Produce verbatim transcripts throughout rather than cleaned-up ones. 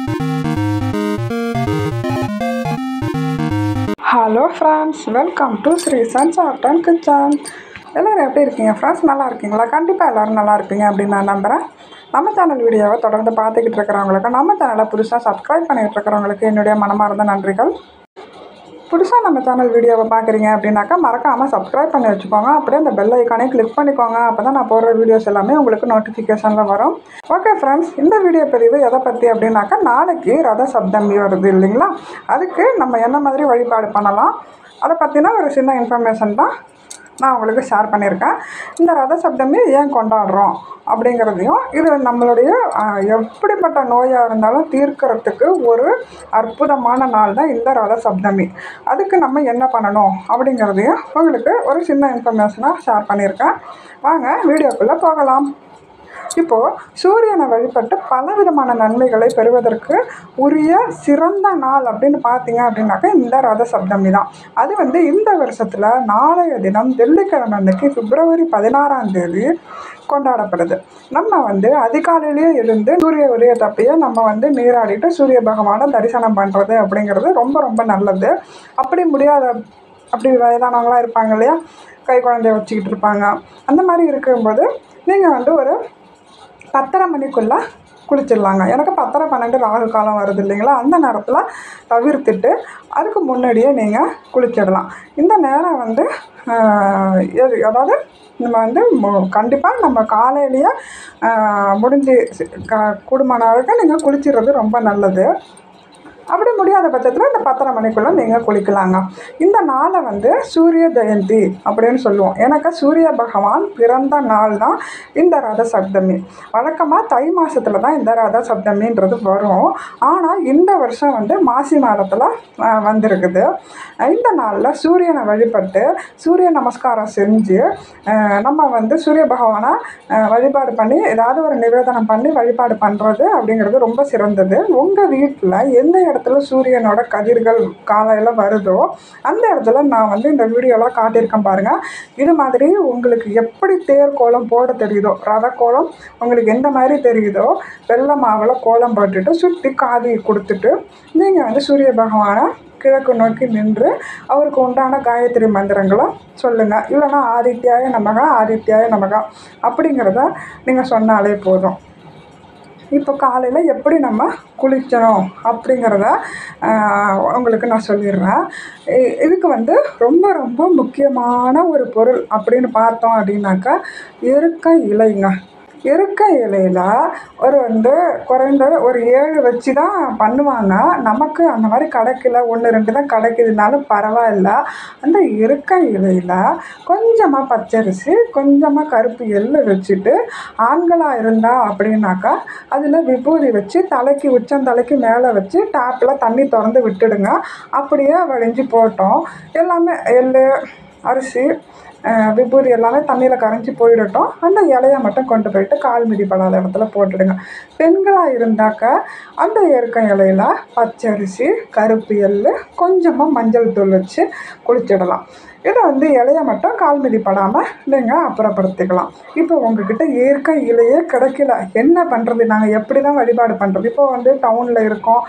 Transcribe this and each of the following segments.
Hello friends, welcome to Sri sons art and kitchen. எல்லோரும் எப்படி இருக்கீங்க ஃப்ரெண்ட்ஸ்? நல்லா இருக்கீங்களா? கண்டிப்பாக எல்லோரும் நல்லா இருப்பீங்க அப்படின்னு நான் நம்புகிறேன். நம்ம சேனல் வீடியோவை தொடர்ந்து பார்த்துக்கிட்டு இருக்கிறவங்களுக்கு, நம்ம சேனலை புதுசாக சப்ஸ்கிரைப் பண்ணிகிட்டு இருக்கிறவங்களுக்கு என்னுடைய மனமார்ந்த நன்றிகள். புதுசாக நம்ம சேனல் வீடியோவை பார்க்குறீங்க அப்படின்னாக்கா மறக்காமல் சப்ஸ்கிரைப் பண்ணி வச்சுக்கோங்க. அப்படியே அந்த பெல் ஐக்கானே கிளிக் பண்ணிக்கோங்க. அப்போ தான் நான் போடுற வீடியோஸ் எல்லாமே உங்களுக்கு நோட்டிஃபிகேஷனில் வரும். ஓகே ஃப்ரெண்ட்ஸ், இந்த வீடியோ பதிவு எதை பற்றி அப்படின்னாக்கா, நாளைக்கு ரத சப்தமி வருது இல்லைங்களா? அதுக்கு நம்ம என்ன மாதிரி வழிபாடு பண்ணலாம் அதை பற்றின ஒரு சின்ன இன்ஃபர்மேஷன் தான் நான் உங்களுக்கு ஷேர் பண்ணியிருக்கேன். இந்த ரத சப்தமி ஏன் கொண்டாடுறோம் அப்படிங்கிறதையும், இது நம்மளுடைய எப்படிப்பட்ட நோயாக இருந்தாலும் தீர்க்கறதுக்கு ஒரு அற்புதமான நாள் தான் இந்த ரத சப்தமி. அதுக்கு நம்ம என்ன பண்ணணும் அப்படிங்கிறதையும் உங்களுக்கு ஒரு சின்ன இன்ஃபர்மேஷனாக ஷேர் பண்ணியிருக்கேன். வாங்க வீடியோக்குள்ளே போகலாம். இப்போது சூரியனை வழிபட்டு பலவிதமான நன்மைகளை பெறுவதற்கு உரிய சிறந்த நாள் அப்படின்னு பார்த்தீங்க அப்படின்னாக்கா இந்த ரத சப்தமி தான். அது வந்து இந்த வருஷத்தில் நாளைய தினம் வெள்ளிக்கிழமை அன்னைக்கு பிப்ரவரி பதினாறாம் தேதி கொண்டாடப்படுது. நம்ம வந்து அதிகாலையிலேயே எழுந்து சூரிய உதய தப்பையே நம்ம வந்து நீராடிட்டு சூரிய பகவானை தரிசனம் பண்ணுறது அப்படிங்கிறது ரொம்ப ரொம்ப நல்லது. அப்படி முடியாத அப்படி வயதானவங்களாம் இருப்பாங்க இல்லையா, கை குழந்தைய வச்சுக்கிட்டு இருப்பாங்க. அந்த மாதிரி இருக்கும்போது நீங்கள் வந்து ஒரு பத்தரை மணிக்குள்ளே குளிச்சிடலாங்க. எனக்கு பத்தரை பன்னெண்டு ராகு காலம் வருது இல்லைங்களா, அந்த நேரத்தில் தவிர்த்துட்டு அதுக்கு முன்னாடியே நீங்கள் குளிச்சிடலாம். இந்த நேரம் வந்து அதாவது நம்ம வந்து கண்டிப்பாக நம்ம காலையிலேயே முடிஞ்சு க கூடுமான அளவுக்கு நீங்கள் குளிச்சிடுறது ரொம்ப நல்லது. அப்படி முடியாத பட்சத்தில் இந்த பத்தரை மணிக்குள்ளே நீங்கள் குளிக்கலாங்க. இந்த நாளை வந்து சூரிய ஜெயந்தி அப்படின்னு சொல்லுவோம். எனக்கு சூரிய பகவான் பிறந்த நாள் தான் இந்த ரத சப்தமி. வழக்கமாக தை மாதத்தில் தான் இந்த ரத சப்தமின்றது வரும். ஆனால் இந்த வருஷம் வந்து மாசி மாதத்தில் வந்திருக்குது. இந்த நாளில் சூரியனை வழிபட்டு சூரிய நமஸ்காரம் செஞ்சு நம்ம வந்து சூரிய பகவானை வழிபாடு பண்ணி ஏதாவது ஒரு நிவேதனம் பண்ணி வழிபாடு பண்ணுறது அப்படிங்கிறது ரொம்ப சிறந்தது. உங்கள் வீட்டில் எந்த இடத்துல சூரியனோட கதிர்கள் காலையில் வருதோ அந்த இடத்துல நான் வந்து இந்த வீடியோலாம் காட்டியிருக்கேன் பாருங்கள். இது மாதிரி உங்களுக்கு எப்படி தேர் கோலம் போட தெரியுதோ, ரத கோலம் உங்களுக்கு எந்த மாதிரி தெரியுதோ, வெள்ளை மாவில் கோலம் போட்டுட்டு சுற்றி காதி கொடுத்துட்டு நீங்கள் வந்து சூரிய பகவானை கிழக்கு நோக்கி நின்று அவருக்கு உண்டான காயத்ரி மந்திரங்களை சொல்லுங்கள். இல்லைனா ஆதித்யாய நமகா ஆதித்யாய நமகா அப்படிங்கிறத நீங்கள் சொன்னாலே போதும். இப்போ காலையில் எப்படி நம்ம குளிக்கணும் அப்படிங்கிறத உங்களுக்கு நான் சொல்லிடுறேன். இதுக்கு வந்து ரொம்ப ரொம்ப முக்கியமான ஒரு பொருள் அப்படின்னு பார்த்தோம் அப்படின்னாக்கா எருக்க இலைங்க. எருக்க இலையில் ஒரு வந்து குறைந்தது ஒரு ஏழு வச்சு தான் பண்ணுவாங்க. நமக்கு அந்த மாதிரி கிடைக்கல, ஒன்று ரெண்டு தான் கிடைக்குதுனாலும் பரவாயில்ல. அந்த எருக்க இலையில் கொஞ்சமாக பச்சரிசி, கொஞ்சமாக கருப்பு எள்ளு வச்சுட்டு, ஆண்களாக இருந்தால் அப்படின்னாக்கா அதில் விபூதி வச்சு தலைக்கு உச்சந்தலைக்கு மேலே வச்சு டேப்பில் தண்ணி திறந்து விட்டுடுங்க. அப்படியே வழிஞ்சு போட்டோம். எல்லாமே எள்ளு, அரிசி, விபூதி எல்லாமே தண்ணியில் கரைஞ்சி போயிடட்டும். அந்த இலையை மட்டும் கொண்டு போயிட்டு கால் மிதிப்படாத இடத்துல போட்டுடுங்க. பெண்களாக இருந்தாக்க அந்த எருக்க இலையில் பச்சரிசி, கருப்பு எள்ளு, கொஞ்சமாக மஞ்சள் தூள் வச்சு குளிச்சிடலாம். இதை வந்து இலையை மட்டும் கால் மிதிப்படாமல் நீங்கள் அப்புறப்படுத்திக்கலாம். இப்போ உங்ககிட்ட இயற்கை இலையே கிடைக்கல, என்ன பண்ணுறது? நாங்கள் எப்படி தான் வழிபாடு பண்ணுறது? இப்போ வந்து டவுனில் இருக்கோம்,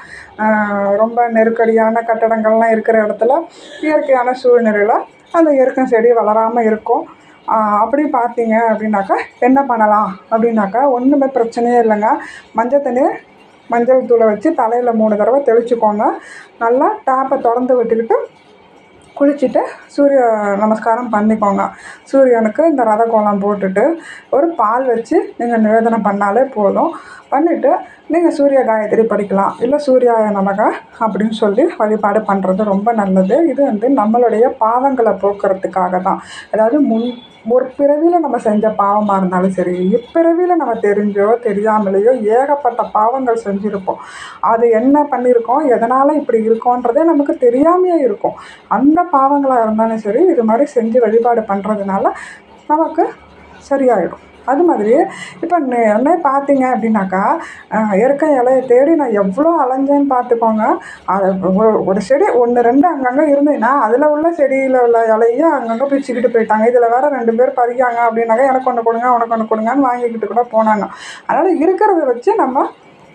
ரொம்ப நெருக்கடியான கட்டடங்கள்லாம் இருக்கிற இடத்துல இயற்கையான சூழ்நிலையில் அந்த எருக்க செடி வளராமல் இருக்கும். அப்படி பார்த்தீங்க அப்படின்னாக்கா என்ன பண்ணலாம் அப்படின்னாக்கா, ஒன்றுமே பிரச்சனையே இல்லைங்க. மஞ்சள் தண்ணி மஞ்சள் தூளை வச்சு தலையில் மூணு தடவை தெளிச்சுக்கோங்க. நல்லா டேப்பை திறந்து விட்டுக்கிட்டு குளிச்சுட்டு சூரிய நமஸ்காரம் பண்ணிக்கோங்க. சூரியனுக்கு இந்த ரத கோலம் போட்டுட்டு ஒரு பால் வச்சு நீங்கள் நிவேதனம் பண்ணாலே போதும். பண்ணிவிட்டு நீங்கள் சூரிய காயத்ரி படிக்கலாம். இல்லை சூர்யாய நமக அப்படின்னு சொல்லி வழிபாடு பண்ணுறது ரொம்ப நல்லது. இது வந்து நம்மளுடைய பாவங்களை போக்குறதுக்காக தான். அதாவது முன் ஒரு பிறவியில் நம்ம செஞ்ச பாவமாக இருந்தாலும் சரி, இப்பிறவியில் நம்ம தெரிஞ்சோ தெரியாமலேயோ ஏகப்பட்ட பாவங்கள் செஞ்சுருப்போம். அது என்ன பண்ணியிருக்கோம், எதனால் இப்படி இருக்கோன்றதே நமக்கு தெரியாமையே இருக்கும். அந்த பாவங்களாக இருந்தாலும் சரி, இது மாதிரி செஞ்சு வழிபாடு பண்ணுறதுனால நமக்கு சரியாயிடும். அது மாதிரி இப்போ என்ன பார்த்தீங்க அப்படின்னாக்கா, எருக்க இலையை தேடி நான் எவ்வளோ அலைஞ்சேன்னு பார்த்துக்கோங்க. அது ஒரு ஒரு செடி ஒன்று ரெண்டு அங்கங்கே இருந்ததுன்னா அதில் உள்ள செடியில் உள்ள இலையை அங்கங்கே பிச்சுக்கிட்டு போயிட்டாங்க. இதில் வேறு ரெண்டு பேர் பறிக்காங்க அப்படின்னாக்கா எனக்கு ஒன்று கொடுங்க உனக்கு ஒன்று கொடுங்கன்னு வாங்கிக்கிட்டு கூட போனாங்க. அதனால் இருக்கிறத வச்சு நம்ம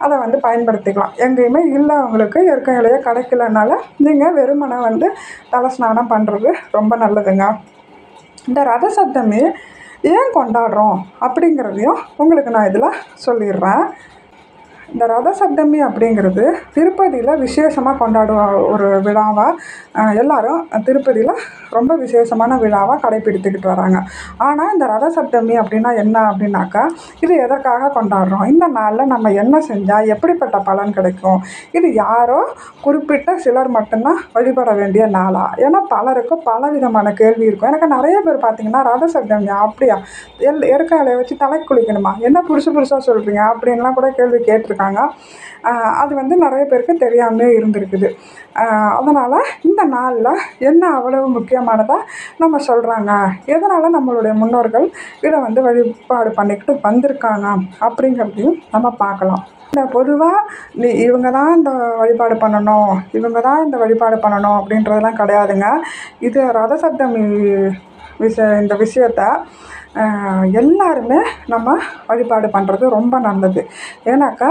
அதை வந்து பயன்படுத்திக்கலாம். எங்கேயுமே இல்லை உங்களுக்கு இயற்கை இலையே கிடைக்கலனால நீங்கள் வெறுமனை வந்து தலை ஸ்நானம் பண்ணுறது ரொம்ப நல்லதுங்க. இந்த ரத சப்தமி ஏன் கொண்டாடுறோம் அப்படிங்கிறதையும் உங்களுக்கு நான் இதில் சொல்லிடுறேன். இந்த ரத சப்தமி அப்படிங்கிறது திருப்பதியில் விசேஷமாக கொண்டாடுவ ஒரு விழாவாக எல்லோரும் திருப்பதியில் ரொம்ப விசேஷமான விழாவாக கடைப்பிடித்துக்கிட்டு வராங்க. ஆனால் இந்த ரத சப்தமி அப்படின்னா என்ன அப்படின்னாக்கா, இது எதற்காக கொண்டாடுறோம், இந்த நாளில் நம்ம என்ன செஞ்சால் எப்படிப்பட்ட பலன் கிடைக்கும், இது யாரோ குறிப்பிட்ட சிலர் மட்டும்தான் வழிபட வேண்டிய நாளா? ஏன்னா பலருக்கும் பல விதமான கேள்வி இருக்கும். எனக்கு நிறைய பேர் பார்த்திங்கன்னா ரத சப்தமியா அப்படியா, எல் இயற்கை இலையை வச்சு தலை குளிக்கணுமா, என்ன புதுசு புதுசாக சொல்கிறீங்க அப்படின்லாம் கூட கேள்வி கேட்டிருக்காங்க. அது வந்து நிறைய பேருக்கு தெரியாமலே இருந்திருக்குது. அதனால் இந்த நாளில் என்ன அவ்வளவு முக்கியமானதாக நம்ம சொல்கிறாங்க, எதனால் நம்மளுடைய முன்னோர்கள் இதை வந்து வழிபாடு பண்ணிக்கிட்டு வந்திருக்காங்க அப்படிங்கிறதையும் நம்ம பார்க்கலாம். இந்த பொதுவாக நீ இவங்க தான் இந்த வழிபாடு பண்ணணும், இவங்க தான் இந்த வழிபாடு பண்ணணும் அப்படின்றதெல்லாம் கிடையாதுங்க. இது ரத சப்தமி விஷய இந்த விஷயத்தை எல்லாருமே நம்ம வழிபாடு பண்ணுறது ரொம்ப நல்லது. ஏன்னாக்கா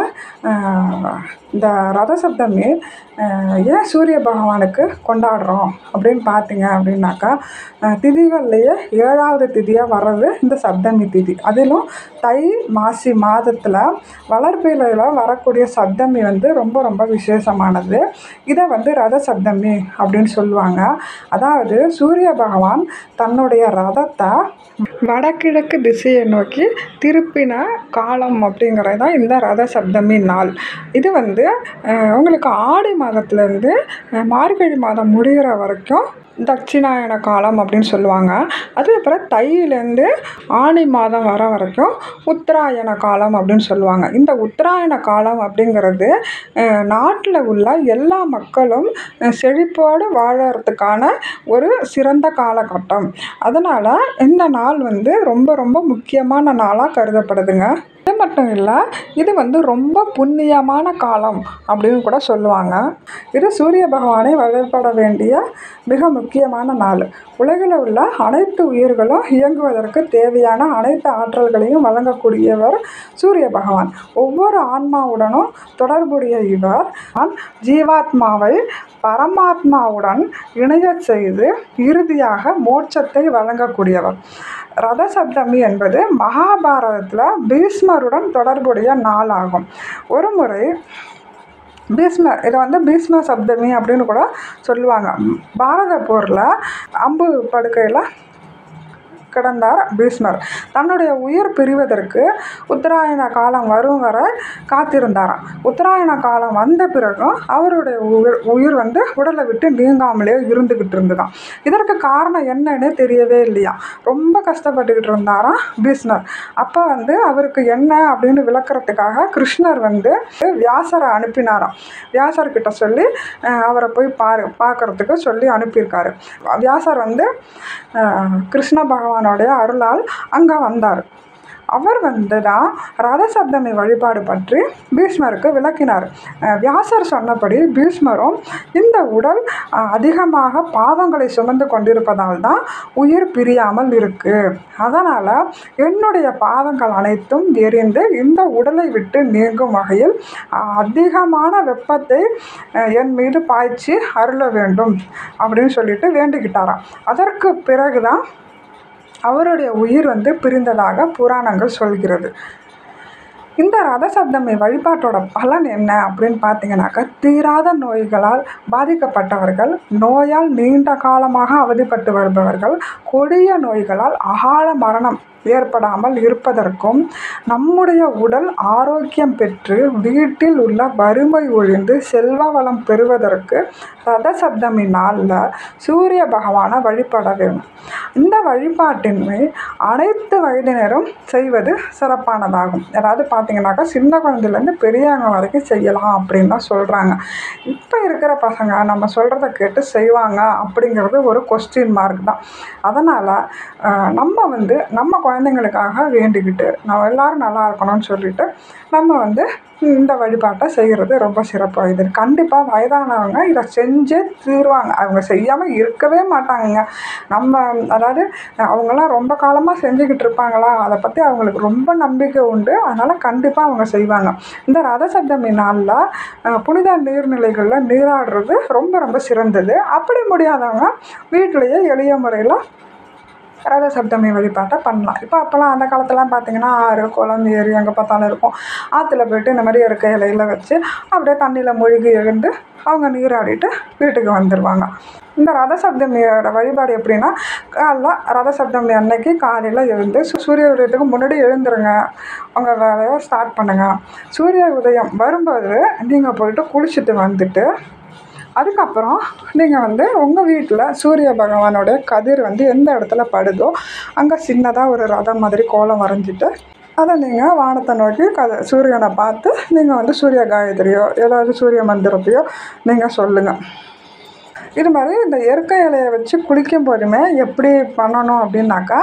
இந்த ரத சப்தமி ஏன் சூரிய பகவானுக்கு கொண்டாடுறோம் அப்படின்னு பார்த்தீங்க அப்படின்னாக்கா, திதிகள்லேயே ஏழாவது திதியாக வர்றது இந்த சப்தமி திதி. அதிலும் தை மாசி மாதத்தில் வளர்பிறையில் வரக்கூடிய சப்தமி வந்து ரொம்ப ரொம்ப விசேஷமானது. இதை வந்து ரத சப்தமி அப்படின்னு சொல்லுவாங்க. அதாவது சூரிய பகவான் தன்னுடைய ரதத்தை வடகிழக்கு திசையை நோக்கி திருப்பின காலம் அப்படிங்கிறது தான் இந்த ரத சப்தமி நாள். இது வந்து உங்களுக்கு ஆடி மாதத்துலேருந்து மார்கழி மாதம் முடிகிற வரைக்கும் தட்சிணாயன காலம் அப்படின்னு சொல்லுவாங்க. அதுக்கப்புறம் தையிலேருந்து ஆனி மாதம் வர வரைக்கும் உத்தராயண காலம் அப்படின்னு சொல்லுவாங்க. இந்த உத்தராயண காலம் அப்படிங்கிறது நாட்டில் உள்ள எல்லா மக்களும் செழிப்போடு வாழறதுக்கான ஒரு சிறந்த காலகட்டம். அதனால் இந்த நாள் வந்து ரொம்ப ரொம்ப முக்கியமான நாளாக கருதப்படுதுங்க. இது மட்டும் இல்லை, இது வந்து ரொம்ப புண்ணியமான காலம் அப்படின்னு கூட சொல்லுவாங்க. இது சூரிய பகவானை வழிபட வேண்டிய மிக முக்கியமான நாள். உலகில் உள்ள அனைத்து உயிர்களும் இயங்குவதற்கு தேவையான அனைத்து ஆற்றல்களையும் வழங்கக்கூடியவர் சூரிய பகவான். ஒவ்வொரு ஆன்மாவுடனும் தொடர்புடைய இவர் ஜீவாத்மாவை பரமாத்மாவுடன் இணைய செய்து இறுதியாக மோட்சத்தை வழங்கக்கூடியவர். ரத சப்தமி என்பது மகாபாரதத்தில் பீஷ்மருடன் தொடர்புடைய நாள் ஆகும். ஒரு முறை பீஷ்மர், இதை வந்து பீஷ்ம சப்தமி அப்படின்னு கூட சொல்லுவாங்க. பாரத போரில் அம்பு படுக்கையில் கிடந்தார் பீஷ்மர். தன்னுடைய உயிர் பிரிவதற்கு உத்தராயண காலம் வரும் வரை காத்திருந்தாராம். உத்தராயண காலம் வந்த பிறகும் அவருடைய உயிர் உயிர் வந்து உடலை விட்டு நீங்காமலே இருந்துக்கிட்டு இருந்துதான். இதற்கு காரணம் என்னன்னு தெரியவே இல்லையா. ரொம்ப கஷ்டப்பட்டுக்கிட்டு இருந்தாராம் பீஷ்மர். அப்போ வந்து அவருக்கு என்ன அப்படின்னு விளக்குறதுக்காக கிருஷ்ணர் வந்து வியாசரை அனுப்பினாராம். வியாசர்கிட்ட சொல்லி அவரை போய் பாரு பார்க்கறதுக்கு சொல்லி அனுப்பியிருக்காரு. வியாசர் வந்து கிருஷ்ண பகவான் அருளால் அங்கே வந்தார். அவர் வந்து தான் ரத சப்தமி வழிபாடு பற்றி பீஷ்மருக்கு விளக்கினார். வியாசர் சொன்னபடி பீஷ்மரும் இந்த உடல் அதிகமாக பாவங்களை சுமந்து கொண்டிருப்பதால் தான் உயிர் பிரியாமல் இருக்கு. அதனால் என்னுடைய பாவங்கள் அனைத்தும் எரிந்து இந்த உடலை விட்டு நீங்கும் வகையில் அதிகமான வெப்பத்தை என் மீது பாய்ச்சி அருள வேண்டும் அப்படின்னு சொல்லிட்டு வேண்டிக்கிட்டாராம். அதற்கு பிறகுதான் அவருடைய உயிர் வந்து பிரிந்ததாக புராணங்கள் சொல்கிறது. இந்த ரத சப்தமி வழிபாட்டோட பலன் என்ன அப்படின்னு பார்த்தீங்கன்னாக்கா, தீராத நோய்களால் பாதிக்கப்பட்டவர்கள், நோயால் நீண்ட காலமாக அவதிப்பட்டு வருபவர்கள், கொடிய நோய்களால் அகால மரணம் ஏற்படாமல் இருப்பதற்கும், நம்முடைய உடல் ஆரோக்கியம் பெற்று வீட்டில் உள்ள வறுமை ஒழிந்து செல்வ வளம் பெறுவதற்கு ரத சப்தமி நாளில் சூரிய பகவானை வழிபட வேண்டும். இந்த வழிபாட்டின்மை அனைத்து வயதினரும் செய்வது சிறப்பானதாகும். அதாவது பார்த்தீங்கன்னாக்கா சின்ன குழந்தைலேருந்து பெரியவங்க வரைக்கும் செய்யலாம் அப்படின்னு தான் சொல்கிறாங்க. இப்போ இருக்கிற பசங்க நம்ம சொல்கிறத கேட்டு செய்வாங்க அப்படிங்கிறது ஒரு கொஸ்டின் மார்க் தான். அதனால் நம்ம வந்து நம்ம குழந்தைங்களுக்காக வேண்டிக்கிட்டு நம்ம எல்லோரும் நல்லா இருக்கணும்னு சொல்லிட்டு நம்ம வந்து இந்த வழிபாட்டை செய்கிறது ரொம்ப சிறப்பு. இது கண்டிப்பாக வயதானவங்க இதை செஞ்சே தீருவாங்க. அவங்க செய்யாமல் இருக்கவே மாட்டாங்கங்க. நம்ம அதாவது அவங்களாம் ரொம்ப காலமாக செஞ்சுக்கிட்டு இருப்பாங்களா, அதை பற்றி அவங்களுக்கு ரொம்ப நம்பிக்கை உண்டு. அதனால் கண்டிப்பாக அவங்க செய்வாங்க. இந்த ரத சப்தமி நாளில் புனித நீர்நிலைகளில் நீராடுறது ரொம்ப ரொம்ப சிறந்தது. அப்படி முடியாதவங்க வீட்டிலையே எளிய முறையில் ரத சப்தமி வழிபாட்டை பண்ணலாம். இப்போ அப்போல்லாம் அந்த காலத்துலலாம் பார்த்திங்கன்னா ஆறு, குளம், ஏரி எங்கே பார்த்தாலும் இருக்கும். ஆற்றுல போய்ட்டு இந்த மாதிரி இருக்க இலையில வச்சு அப்படியே தண்ணியில் மூழ்கி எழுந்து அவங்க நீராடிட்டு வீட்டுக்கு வந்துடுவாங்க. இந்த ரத சப்தமியோட வழிபாடு எப்படின்னா, காலைல ரத சப்தமி அன்னைக்கு காலையில் எழுந்து சூரிய உதயத்துக்கு முன்னாடி எழுந்துருங்க. உங்கள் வேலையை ஸ்டார்ட் பண்ணுங்கள். சூரிய உதயம் வரும்போது நீங்கள் போய்ட்டு குளிச்சுட்டு வந்துட்டு அதுக்கப்புறம் நீங்கள் வந்து உங்கள் வீட்டில் சூரிய பகவானோடைய கதிர் வந்து எந்த இடத்துல படுதோ அங்கே சின்னதாக ஒரு ரதம் மாதிரி கோலம் வரைஞ்சிட்டு அதை நீங்கள் வானத்தை நோக்கி கதை சூரியனை பார்த்து நீங்கள் வந்து சூரிய காயத்ரியோ ஏதாவது சூரிய மந்திரத்தையோ நீங்கள் சொல்லுங்கள். இது மாதிரி இந்த எருக்க இலையை வச்சு குளிக்கும் போதுமே எப்படி பண்ணணும் அப்படின்னாக்கா,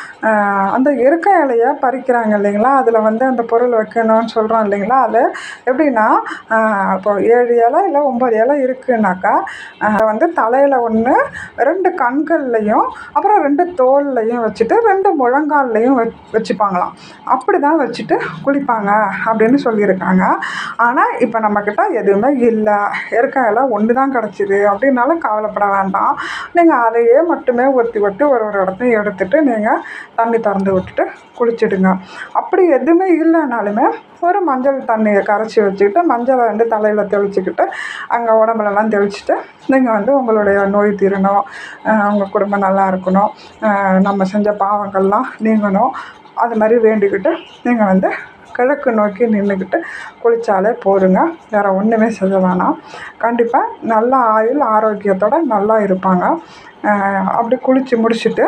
அந்த எருக்க இலையை பறிக்கிறாங்க இல்லைங்களா, அதில் வந்து அந்த பொருள் வைக்கணும்னு சொல்கிறோம் இல்லைங்களா, அது எப்படின்னா இப்போ ஏழு இலை இல்லை ஒம்பது இலை இருக்குன்னாக்கா வந்து தலையில் ஒன்று, ரெண்டு கண்கள்லையும் அப்புறம் ரெண்டு தோல்லையும் வச்சுட்டு ரெண்டு முழங்கால்லையும் வச் வச்சுப்பாங்களாம். அப்படி தான் வச்சுட்டு குளிப்பாங்க அப்படின்னு சொல்லியிருக்காங்க. ஆனால் இப்போ நம்மக்கிட்ட எதுவுமே இல்லை, எருக்க இலை ஒன்று தான் கிடச்சிது அப்படின்னாலும் கவலைப்பட வேண்டாம். நீங்கள் அதையே மட்டுமே ஒத்தி ஒட்டி ஒரு ஒரு இடத்தையும் எடுத்துகிட்டு நீங்கள் தண்ணி திறந்து விட்டுட்டு குளிச்சுடுங்க. அப்படி எதுவுமே இல்லைனாலுமே ஒரு மஞ்சள் தண்ணியை கரைச்சி வச்சுக்கிட்டு மஞ்சளை வந்து தலையில் தெளிச்சிக்கிட்டு அங்கே உடம்புலலாம் தெளிச்சுட்டு நீங்கள் வந்து உங்களுடைய நோய் தீரணும், உங்கள் குடும்பம் நல்லா இருக்கணும், நம்ம செஞ்ச பாவங்கள்லாம் நீங்கணும், அது மாதிரி வேண்டிக்கிட்டு நீங்கள் வந்து கிழக்கு நோக்கி நின்றுக்கிட்டு குளித்தாலே போதுங்க. வேறு ஒன்றுமே செய்ய வேணாம். கண்டிப்பாக நல்ல ஆயுள் ஆரோக்கியத்தோடு நல்லா இருப்பாங்க. அப்படி குளித்து முடிச்சுட்டு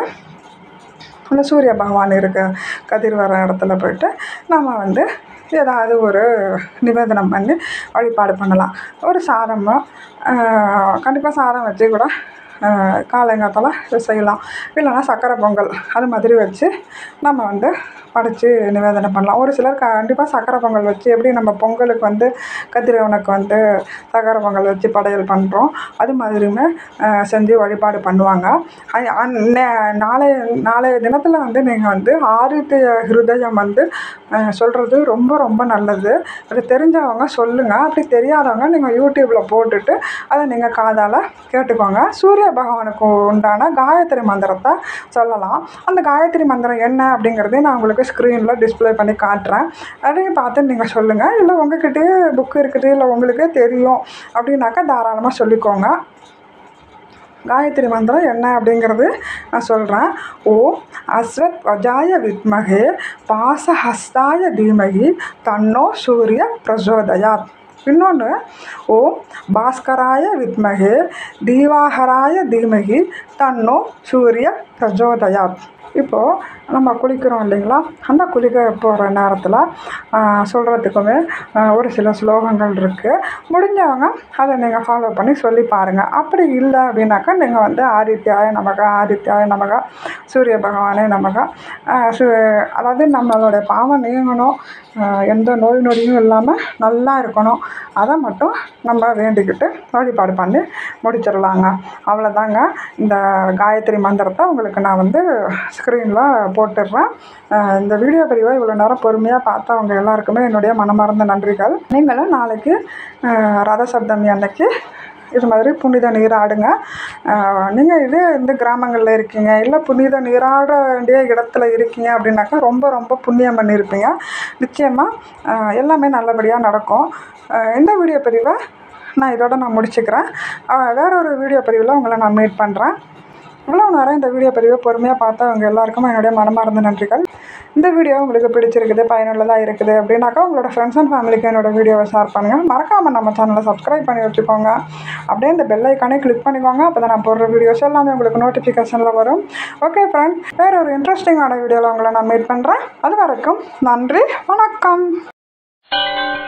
அந்த சூரிய பகவான் இருக்க கதிர் வர இடத்துல போய்ட்டு நம்ம வந்து ஏதாவது ஒரு நிவேதனம் பண்ணி வழிபாடு பண்ணலாம். ஒரு சாதமோ கண்டிப்பாக சாதம் வச்சு கூட காலைங்காத்தால் செய்யலாம். இல்லைனா சக்கரை பொங்கல் அது மாதிரி வச்சு நம்ம வந்து படைச்சி நிவேதனம் பண்ணலாம். ஒரு சிலர் கண்டிப்பாக சக்கரை பொங்கல் வச்சு எப்படி நம்ம பொங்கலுக்கு வந்து கதிரவனுக்கு வந்து சக்கரை பொங்கல் வச்சு படையல் பண்ணுறோம், அது மாதிரியுமே செஞ்சு வழிபாடு பண்ணுவாங்க. நாளைய நாளைய தினத்தில் வந்து நீங்கள் வந்து ஆதித்ய ஹிருதயம் வந்து சொல்கிறது ரொம்ப ரொம்ப நல்லது. அது தெரிஞ்சவங்க சொல்லுங்கள். அப்படி தெரியாதவங்க நீங்கள் யூடியூப்பில் போட்டுட்டு அதை நீங்கள் காதால் கேட்டுக்கோங்க. சூரிய பகவானுக்கு உண்டான காயத்ரி மந்திரத்தை சொல்லலாம். அந்த காயத்ரி மந்திரம் என்ன அப்படிங்கிறதையும் நான் உங்களுக்கு ஸ்க்ரீனில் டிஸ்பிளே பண்ணி காட்டுறேன். அதையும் பார்த்து நீங்கள் சொல்லுங்கள். இல்லை உங்கள்கிட்டயே புக்கு இருக்குது, இல்லை உங்களுக்கே தெரியும் அப்படின்னாக்கா தாராளமாக சொல்லிக்கோங்க. காயத்ரி மந்திரம் என்ன அப்படிங்கிறது நான் சொல்கிறேன். ஓம் அஸ்வத் வஜாய வித்மகே பாசஹஸ்தாய தீமகி தன்னோ சூரிய பிரசோதயாத். இன்னொன்று ஓம் பாஸ்கராய வித்மகே தீவாகராய தீமகி தன்னோ சூரிய பிரஜோதயாத். இப்போது நம்ம குளிக்கிறோம் இல்லைங்களா, அந்த குளிக்க போகிற நேரத்தில் சொல்கிறதுக்குமே ஒரு சில ஸ்லோகங்கள் இருக்குது. முடிஞ்சவங்க அதை நீங்கள் ஃபாலோ பண்ணி சொல்லி பாருங்கள். அப்படி இல்லை அப்படின்னாக்கா நீங்கள் வந்து ஆதித்யாய நமக ஆதித்யாய நமக சூரிய பகவானே நமக சு அதாவது நம்மளுடைய பாவம் நீங்கணும், எந்த நோய் நொடியும் இல்லாமல் நல்லா இருக்கணும், அதை மட்டும் நம்ம வேண்டிக்கிட்டு வழிபாடு பண்ணி முடிச்சிடலாங்க. அவ்வளோதாங்க. இந்த காயத்ரி மந்திரத்தை உங்களுக்கு நான் வந்து ஸ்க்ரீனில் போட்டுடுறேன். இந்த வீடியோ பதிவை இவ்வளோ நேரம் பொறுமையாக பார்த்தவங்க எல்லாருக்குமே என்னுடைய மனமார்ந்த நன்றிகள். நீங்களும் நாளைக்கு ரத சப்தமி அன்னைக்கு இது மாதிரி புனித நீராடுங்க. நீங்கள் இது இந்த கிராமங்களில் இருக்கீங்க, இல்லை புனித நீராட வேண்டிய இடத்துல இருக்கீங்க அப்படின்னாக்கா ரொம்ப ரொம்ப புண்ணியம் பண்ணியிருப்பீங்க. நிச்சயமாக எல்லாமே நல்லபடியாக நடக்கும். இந்த வீடியோ பதிவை நான் இதோட நான் முடிச்சுக்கிறேன். வேற ஒரு வீடியோ பதிவில் உங்களை நான் மீட் பண்ணுறேன். இவ்வளோ நேரம் இந்த வீடியோ பதிவை பொறுமையாக பார்த்தவங்க எல்லாருக்கும் என்னுடைய மனமார்ந்த நன்றிகள். இந்த வீடியோ உங்களுக்கு பிடிச்சிருக்குது, பயனுள்ளதாக இருக்குது அப்படின்னாக்கா உங்களோட ஃப்ரெண்ட்ஸ் அண்ட் ஃபேமிலிக்கு என்னோடய வீடியோவை ஷேர் பண்ணுங்கள். மறக்காமல் நம்ம சேனலை சப்ஸ்கிரைப் பண்ணி வச்சுக்கோங்க. அப்படியே இந்த பெல் ஐக்கானே கிளிக் பண்ணிக்கோங்க. அப்போ தான் நான் போடுற வீடியோஸ் எல்லாமே உங்களுக்கு நோட்டிஃபிகேஷனில் வரும். ஓகே ஃப்ரெண்ட்ஸ், வேறு ஒரு இன்ட்ரெஸ்டிங்கான வீடியோவில் உங்களை நான் மீட் பண்ணுறேன். அது வரைக்கும் நன்றி, வணக்கம்.